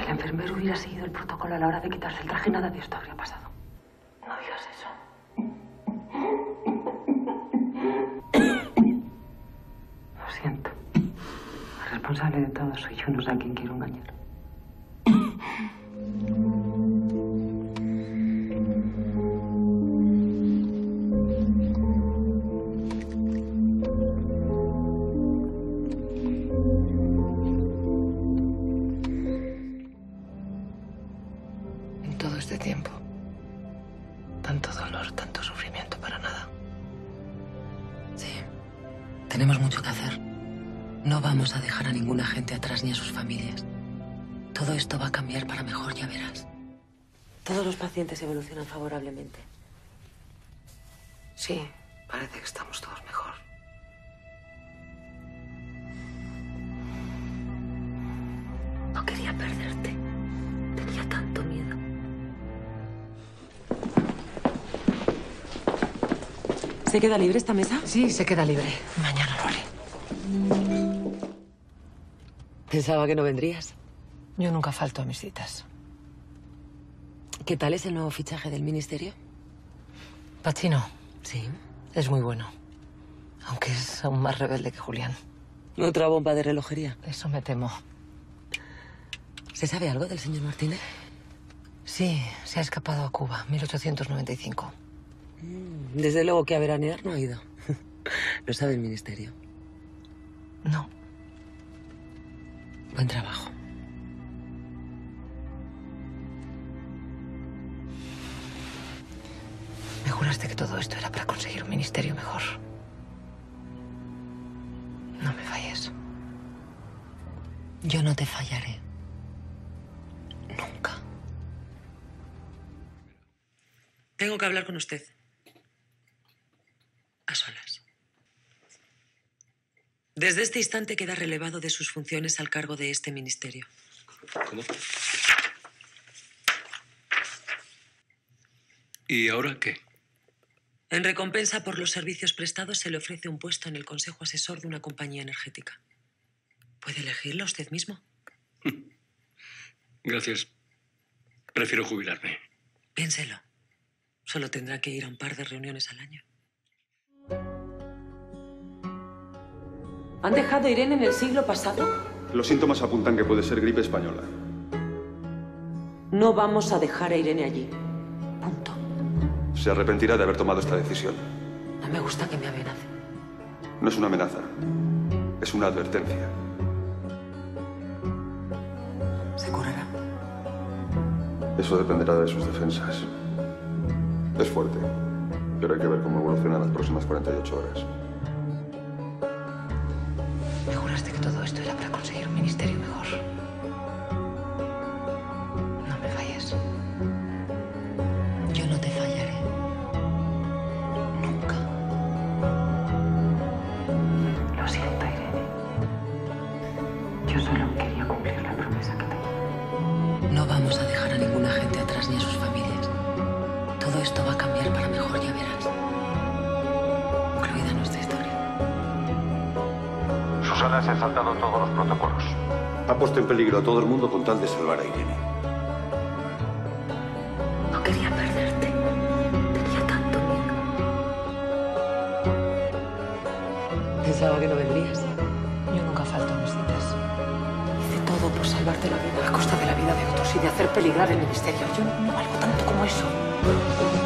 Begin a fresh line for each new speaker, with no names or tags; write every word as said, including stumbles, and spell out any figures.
el enfermero hubiera seguido el protocolo a la hora de quitarse el traje, nada de esto habría pasado. No digas eso. Lo siento. El responsable de todo soy yo, no sé a quién quiero engañar.
En todo este tiempo, tanto dolor, tanto sufrimiento para nada.
Sí, tenemos mucho que hacer. No vamos a dejar a ninguna gente atrás ni a sus familias. Todo esto va a cambiar para mejor, ya verás. Todos los pacientes evolucionan favorablemente.
Sí, parece que estamos todos mejor.
No quería perderte. Tenía tanto miedo. ¿Se queda libre esta mesa?
Sí, se queda libre. Mañana lo haré.
Pensaba que no vendrías.
Yo nunca falto a mis citas.
¿Qué tal es el nuevo fichaje del ministerio?
Pacino.
Sí.
Es muy bueno. Aunque es aún más rebelde que Julián.
¿Otra bomba de relojería?
Eso me temo.
¿Se sabe algo del señor Martínez?
Sí, se ha escapado a Cuba, mil ochocientos noventa y cinco.
Desde luego que a veranear no ha ido. Lo sabe el ministerio.
No.
Buen trabajo.
Me juraste que todo esto era para conseguir un ministerio mejor. No me falles.
Yo no te fallaré. Nunca. Tengo que hablar con usted. A solas. Desde este instante queda relevado de sus funciones al cargo de este ministerio.
¿Cómo? ¿Y ahora qué?
En recompensa por los servicios prestados se le ofrece un puesto en el consejo asesor de una compañía energética. ¿Puede elegirlo usted mismo?
Gracias. Prefiero jubilarme.
Piénselo. Solo tendrá que ir a un par de reuniones al año. ¿Han dejado a Irene en el siglo pasado?
Los síntomas apuntan que puede ser gripe española.
No vamos a dejar a Irene allí. Punto.
Se arrepentirá de haber tomado esta decisión.
No me gusta que me amenace.
No es una amenaza. Es una advertencia.
¿Se curará?
Eso dependerá de sus defensas. Es fuerte, pero hay que ver cómo evoluciona en las próximas cuarenta y ocho horas.
Me juraste que todo esto era para conseguir un ministerio mejor. No me falles.
Yo no te fallaré. Nunca.
Lo siento, Irene. Yo solo quería cumplir la promesa que tenía.
No vamos a dejar a ninguna gente atrás ni a sus familias. Todo esto va a cambiar para mejor, ya verás. Incluida nuestra historia.
Susana se ha saltado todos los protocolos.
Ha puesto en peligro a todo el mundo con tal de salvar a Irene.
No quería perderte. Tenía tanto miedo. Pensaba que no vendrías.
Yo nunca falto a mis citas.
Hice todo por salvarte la vida a costa de la vida de otros y de hacer peligrar el ministerio. Yo no valgo tanto como eso.